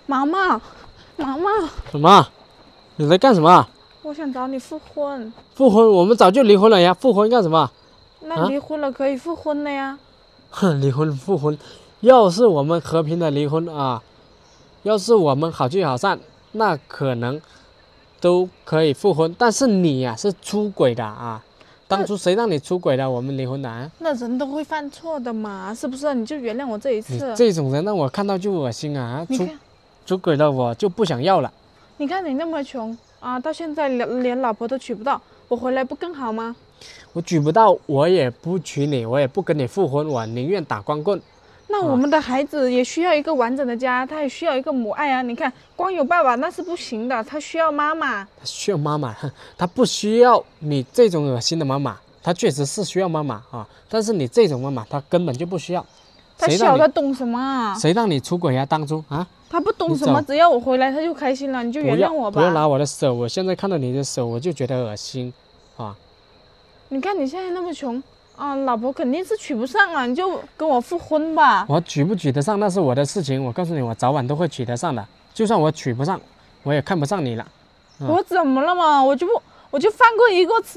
妈妈，妈妈， 什么？你在干什么？ 我想找你复婚。 复婚？我们早就离婚了呀，复婚干什么？ 那离婚了可以复婚了呀？ 哼，离婚复婚，要是我们和平的离婚啊，要是我们好聚好散，那可能都可以复婚。但是你呀、是出轨的啊！当初谁让你出轨的？我们离婚的啊！ 那人都会犯错的嘛，是不是？你就原谅我这一你次。 这种人让我看到就恶心啊！ 你看， 出轨了我就不想要了。 你看你那么穷啊，到现在连老婆都娶不到，我回来不更好吗？ 我娶不到，我也不娶你，我也不跟你复婚，我宁愿打光棍。 那我们的孩子也需要一个完整的家，他也需要一个母爱啊！你看，光有爸爸那是不行的，他需要妈妈。 他需要妈妈，他不需要你这种恶心的妈妈。他确实是需要妈妈啊，但是你这种妈妈，他根本就不需要。 他小的懂什么啊？ 谁让你出轨啊？当初啊？ 他不懂什么，只要我回来他就开心了，你就原谅我吧。 不要拿我的手，我现在看到你的手我就觉得恶心，啊！ 你看你现在那么穷啊，老婆肯定是娶不上啊，你就跟我复婚吧。 我娶不娶得上那是我的事情，我告诉你，我早晚都会娶得上的。就算我娶不上，我也看不上你了。 我怎么了嘛？我就犯过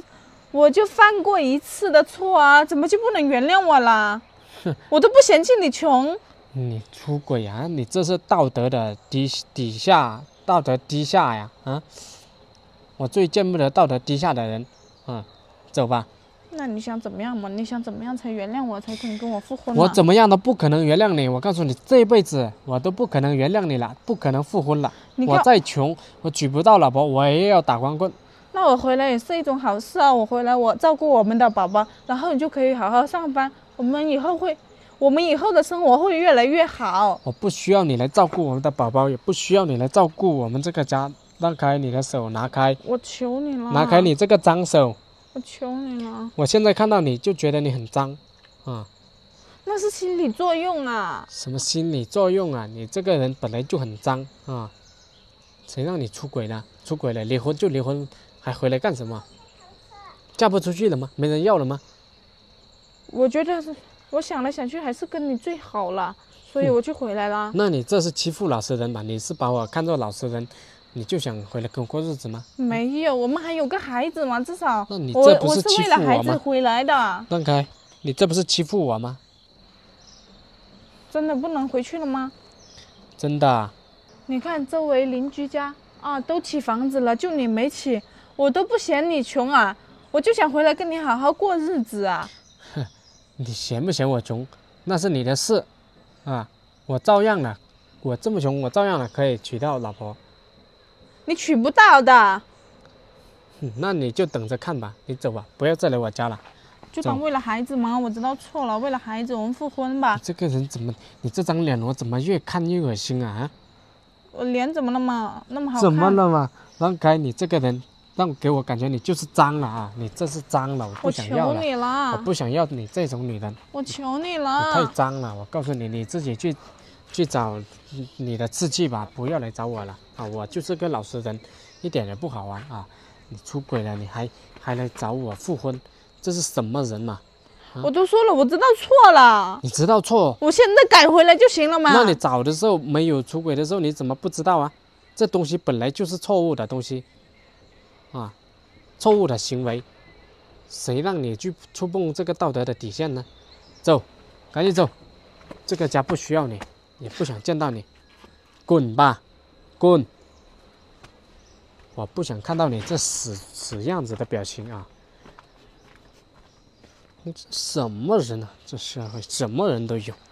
一次的错啊，怎么就不能原谅我啦？我都不嫌弃你穷。 你出轨啊！你这是道德的底下，道德低下呀！啊！我最见不得道德低下的人。走吧。 那你想怎么样嘛？你想怎么样才原谅我，才肯跟我复婚？ 我怎么样都不可能原谅你。我告诉你，这辈子我都不可能原谅你了，不可能复婚了。我再穷，我娶不到老婆，我也要打光棍。 那我回来也是一种好事啊！我回来，我照顾我们的宝宝，然后你就可以好好上班。我们以后的生活会越来越好。 我不需要你来照顾我们的宝宝，也不需要你来照顾我们这个家。让开你的手，拿开！ 我求你了！ 拿开你这个脏手！ 我求你了！ 我现在看到你就觉得你很脏，啊！ 那是心理作用啊！ 什么心理作用啊？你这个人本来就很脏啊！谁让你出轨了？出轨了，离婚就离婚，还回来干什么？嫁不出去了吗？没人要了吗？ 我觉得是，我想来想去还是跟你最好了，所以我就回来了。 那你这是欺负老实人吧？你是把我看作老实人，你就想回来跟我过日子吗？ 没有，我们还有个孩子嘛，至少。 那你这不是欺负我吗？ 为了孩子回来的。 让开！你这不是欺负我吗？ 真的不能回去了吗？ 真的啊。 你看周围邻居家啊，都起房子了，就你没起，我都不嫌你穷啊，我就想回来跟你好好过日子啊。 哼，你嫌不嫌我穷，那是你的事，啊，我照样的，我这么穷，我照样的可以娶到老婆。 你娶不到的。 那你就等着看吧，你走吧，不要再来我家了。 就当为了孩子嘛，我知道错了，为了孩子我们复婚吧。 你这个人怎么，你这张脸我怎么越看越恶心啊？ 我脸怎么了嘛？那么好看？ 怎么了嘛？让开！你这个人，给我感觉你就是脏了啊！你这是脏了，我不想要了。 我求你了！ 我不想要你这种女人。 我求你了！ 你太脏了，我告诉你，你自己去找你的志气吧，不要来找我了啊！我就是个老实人，一点也不好玩啊！你出轨了，你还来找我复婚，这是什么人嘛？ 我都说了，我知道错了。 你知道错？ 我现在改回来就行了嘛。 那你早的时候没有出轨的时候，你怎么不知道啊？这东西本来就是错误的东西，啊，错误的行为，谁让你去触碰这个道德的底线呢？走，赶紧走，这个家不需要你，也不想见到你，滚吧，滚！我不想看到你这死样子的表情啊！什么人啊？这社会什么人都有。